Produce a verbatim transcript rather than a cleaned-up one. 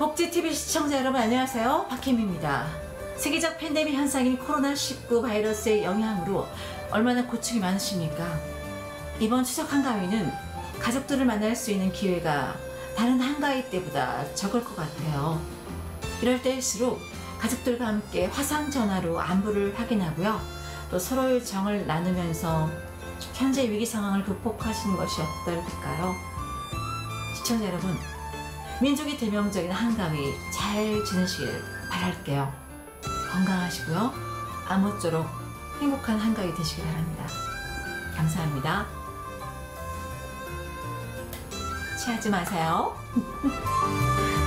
복지티비 시청자 여러분 안녕하세요. 박혜미입니다. 세계적 팬데믹 현상인 코로나 십구 바이러스의 영향으로 얼마나 고충이 많으십니까? 이번 추석 한가위는 가족들을 만날 수 있는 기회가 다른 한가위 때보다 적을 것 같아요. 이럴 때일수록 가족들과 함께 화상전화로 안부를 확인하고요. 또 서로의 정을 나누면서 현재 위기 상황을 극복하시는 것이 어떨까요? 시청자 여러분, 민족의 대명절인 한가위 잘 지내시길 바랄게요. 건강하시고요. 아무쪼록 행복한 한가위 되시길 바랍니다. 감사합니다. 취하지 마세요.